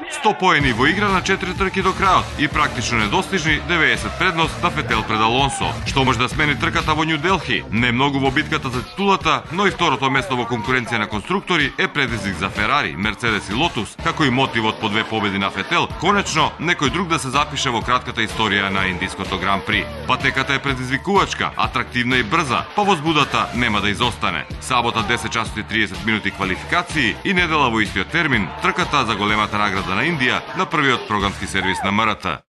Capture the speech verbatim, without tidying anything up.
сто поени во игра на четири трки до крајот и практично недостижни деветдесет предност на Фетел пред Алонсо, што може да смени трката во Њу Делхи. Не многу во битката за титулата, но и второто место во конкуренција на конструктори е предизвик за Ферари, Мерцедес и Лотус, како и мотивот по две победи на Фетел, конечно некој друг да се запише во кратката историја на индиското Гран При. Патеката е предизвикувачка, атрактивна и брза, па возбудата нема да изостане. Сабота десет часот и триесет минути квалификации и недела во истиот термин трката за големата награда на Индија на првиот програмски сервис на МРТ.